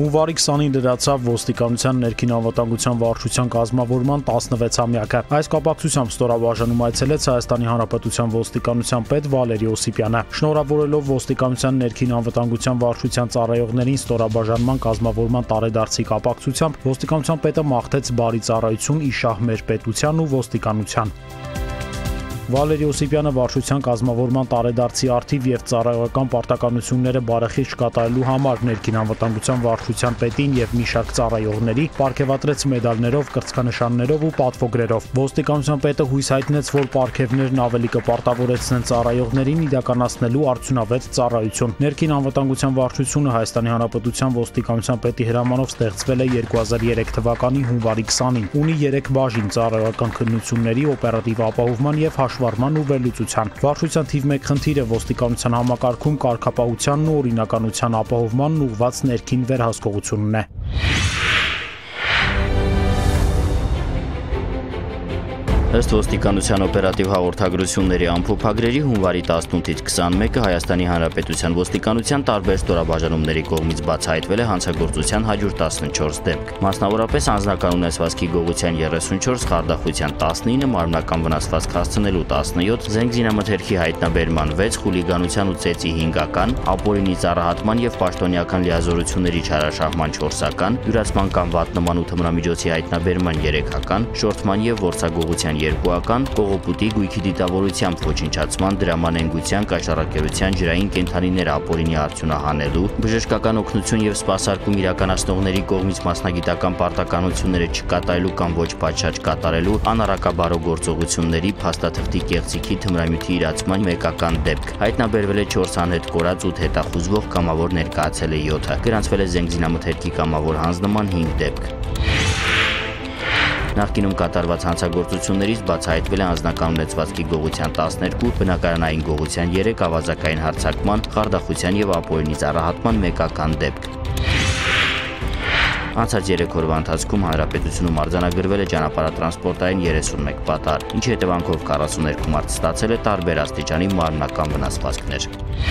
Հունվարի 20-ին լրացավ ոստիկանության ներքին անվտանգության վարչության կազմավորման 16-ամյակը։ Այս կապակցությամբ ստորաբաժանում այցելեց Հայաստանի Հանրապետության ոստիկանության պետ Վալերի Օսիպյանը։ Շնորհավորելով ոստիկանության ներքին անվտանգության վարչության ծառայողներին ստորաբաժանման կազմավորման տարեդարձի կապակցությամբ ոստիկանության պետը մաղթեց բարի ծառայություն իշահ մեր պետության ու ոստիկանության։ Վալերի Օսիպյանը վարչության կազմավորման տարեդարձի առթիվ եւ ծառայողական պարտականությունները բարեխիղճ կատարելու համար ներքին անվտանգության վարչության պետին եւ մի շարք ծառայողների պարգեւատրեց մեդալներով, կրծքանշաններով ու պատվոգրերով։ Ոստիկանության պետը հույս հայտնեց, որ պարգևներն ավելի կպարտավորեցնեն ծառայողներին իրականացնելու արդյունավետ ծառայություն։ Ներքին անվտանգության վարչությունը Հայաստանի Հանրապետության ոստիկանության պետի հրամանով ստեղծվել է 2003 թվականի հունվարի 20-ին։ Ունի 3 բաժին՝ ծառայողական քննությունների, օպերատիվ ապահովման եւ հաշվառման ու վերլուծության։ Վարչության թիվ 1 խնդիրը ոստիկանության համակարգում կարգապահությանն ու օրինականության ապահովմանն ուղղված ներքին վերահսկողությունն է։ Ըստ ոստիկանության օպերատիվ հաղորդագրությունների ամփոփագրերի հունվարի 18-ից 21-ը Հայաստանի Հանրապետության ոստիկանության տարբեր ստորաբաժանումների կողմից բացահայտվել է հանցագործության 114 դեպք։ Մասնավորապես անձնական ունեցվածքի գողության 34, խարդախության 19, մարմնական վնասվածք հասցնելու 17, զենք զինամթերքի հայտնաբերման 6, խուլիգանության ու ծեծի 5-ական, ապօրինի ծառահատման եւ պաշտոնյական լիազորությունների չարաշահման 4-ական, յուրացման կամ վատ նման ու թմրամիջոցի հայտնաբերման 3-ական, շորթման եւ որսագողության 2-ական, կողոպուտի գույքի դիտավորությամբ ոչնչացման, դրամանենգության, կաշառակերության, ջրային կենդանիներ ապօրինի արդյունահանելու, բժշկական օգնություն եւ սպասարկում իրականացնողների կողմից մասնագիտական պարտականությունները չկատարելու կամ ոչ պատշաճ կատարելու, անառակաբարո գործողությունների, փաստաթղթի կեղծիքի, թմրամյութի իրացման 1-ական դեպք։ Հայտնաբերվել է 4 անհետ կորած 8 հետախուզվող, կամավոր ներկայացել է 7-ը։ Գրանցվել է զենք զինամթերքի կամավոր հանձնման 5 դեպք։ Նախկինում կատարված հանցագործություններից բացահայտվել է անձնական ունեցվածքի գողության 12, բնակարանային գողության 3, ավազակային հարձակման, խարդախության եւ ապօրինի ծառահատման 1-ական դեպք։ Անցած 3 օրվա ընթացքում հանրապետությունում արձանագրվել է ճանապարհատրանսպորտային 31 պատահար, ինչի հետևանքով 42 մարդ ստացել է տարբեր աստիճանի մարմնական վնասվածքներ։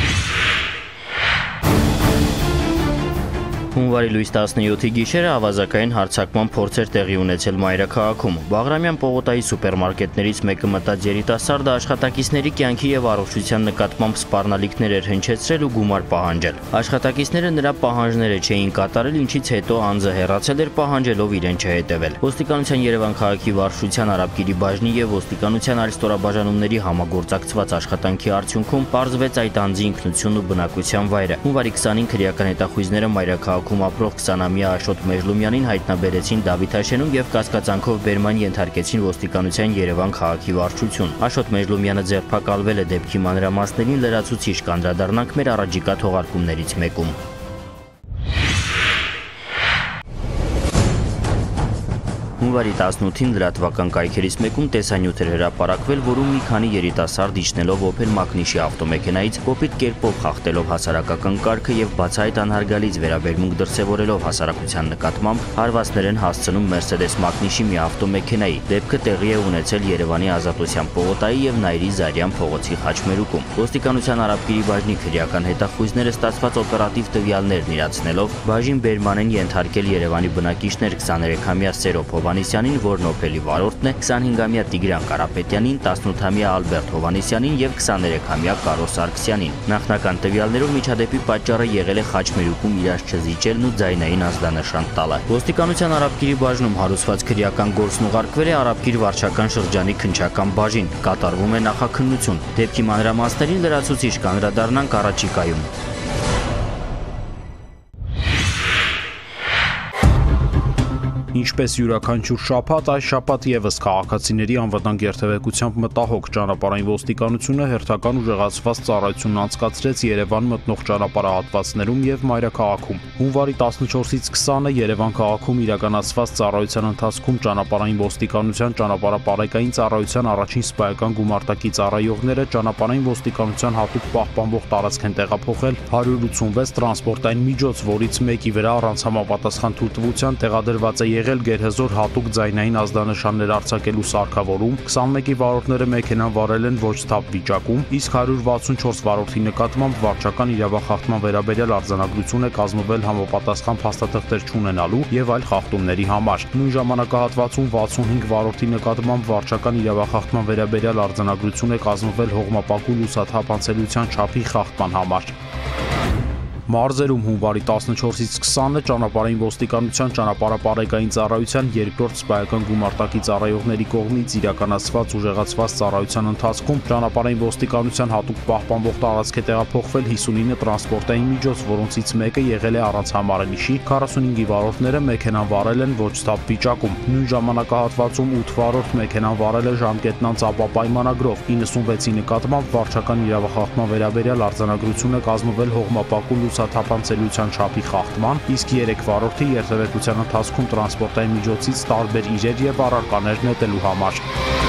Հունվարի լույս 17-ի գիշերը ավազակային հարձակման փորձեր տեղի ունեցել մայրաքաղաքում։ Բաղրամյան պողոտայի սուպերմարկետներից մեկը մտած երիտասարդը աշխատակիցների կյանքի եւ առողջության նկատմամբ սպառնալիքներ էր հնչեցրել ու գումար պահանջել։ Աշխատակիցները նրա պահանջները չէին կատարել, ինչից հետո անձը հեռացել էր պահանջելով իրեն չհետևել։ Ոստիկանության Երևան քաղաքի վարչության Արաբկիրի բաժնի եւ ոստիկանության այլ ստորաբաժանումների համագործակցված աշխատանքի արդյունքում պարզվեց այդ անձի ինքնությունն ու բնակության վայրը։ Հունվարի 20-ին քրեական հետախույզները մայրաքաղաքում ապրող 20-ամյա Աշոտ Մեժլումյանին հայտնաբերեցին Դավիթաշենում եւ կասկածանքով բերման ենթարկեցին ոստիկանության Երևան քաղաքի վարչություն։ Աշոտ Մեժլումյանը ձերբակալվել է, դեպքի մանրամասներին լրացուցիչ կանդրադառնանք մեր առաջիկա թողարկումներից մեկում։ Հունվարի 18-ին լրատվական կայքերից մեկում տեսանյութ էր հրապարակվել, որում մի քանի երիտասարդ իջնելով Opel Mach-Nishի ավտոմեքենայից կոպիտ կերպով խախտելով հասարակական կարգը եւ բացահայտ անհարգալից վերաբերմունք դրսեւորելով հասարակության նկատմամբ հարվածներ են հասցնում Mercedes Mach-Nishի մի ավտոմեքենայի։ Դեպքը տեղի է ունեցել Երևանի Ազատության պողոտայի եւ Նայիրի Զարյան փողոցի խաչմերուկում։ Ոստիկանության Արաբկիրի բաժնի քրեական հետախույզները ստացված օպերատիվ տվյալներն իրացնելով բաժին բերման են ենթարկել Երևանի բնակիչներ 23-ամյա Սերոբ Հովանեսյանին, որն Opel-ի վարորդն է, 25-ամյա Տիգրան Կարապետյանին, 18-ամյա Ալբերտ Հովանեսյանին եւ 23-ամյա Կարո Սարգսյանին։ Նախնական տվյալներով միջադեպի պատճառը եղել է խաչմերուկում իրաց չզիջելն ու ձայնային ազդանշան տալը։ Ոստիկանության Արաբկիրի բաժնում հարուցված քրեական գործն ուղարկվել է Արաբկիր վարչական շրջանի քննչական բաժին։ Կատարվում է նախաքննություն։ Դեպքի մանրամասներին լրացուցիչ կանդրադառնանք առաջիկայում։ Ինչպես յուրաքանչյուր շաբաթ, այս շաբաթ եւս քաղաքացիների անվտանգ երթևեկությամբ մտահոգ ճանապարհային ոստիկանությունը հերթական ուժեղացված ծառայությունն անցկացրեց Երևան մտնող ճանապարհահատվածներում եւ մայրաքաղաքում։ Հունվարի 14-ից 20-ը Երևան քաղաքում իրականացված ծառայության ընթացքում ճանապարհային ոստիկանության ճանապարհապարեկային ծառայության առաջին սպայական գումարտակի ծառայողները ճանապարհային ոստիկանության հատուկ պահպանվող տարածք են տեղափոխել 186 տրանսպորտային միջոց, որից մեկի վրա առանց համապատասխան թույլտվության տեղադրված է եղել գերհզոր հատուկ ձայնային ազդանշաններ արձակելու սարքավորում, 21-ի վարորդները մեքենան վարել են ոչ թափ վիճակում, իսկ 164 վարորդի նկատմամբ վարչական իրավախախտման վերաբերյալ արձանագրություն է կազմվել համապատասխան փաստաթղթեր չունենալու եւ այլ խախտումների համար։ Նույն ժամանակահատվածում 65 վարորդի նկատմամբ վարչական իրավախախտման վերաբերյալ արձանագրություն է կազմվել հողմապակու լուսաթափանցելիության չափի խախտման համար։ Մարզերում հունվարի 14-ից 20-ը ճանապարհային ոստիկանության ճանապարհապարեկային ծառայության երկրորդ սպայական գումարտակի ծառայողների կողմից իրականացված ուժեղացված ծառայության ընթացքում ճանապարհային ոստիկանության հատուկ պահպանվող տարածք է տեղափոխվել 59 տրանսպորտային միջոց, որոնցից մեկը եղել է առանց համարանիշի, 45-ի վարորդները մեքենան վարել են ոչ թափ վիճակում։ Նույն ժամանակահատվածում 8 վարորդ մեքենան վարել է ժամկետն անց ապապայմանագրով, 96-ի նկատմամբ վարչական իրավախախտման վերաբերյալ արձանագրություն է կազմվել հողմապակու լուսաթափանցելիության չափի խախտման, իսկ 3 վարորդի երթևեկության ընթացքում տրանսպորտային միջոցից տարբեր իրեր եւ առարկաներ նետելու համար։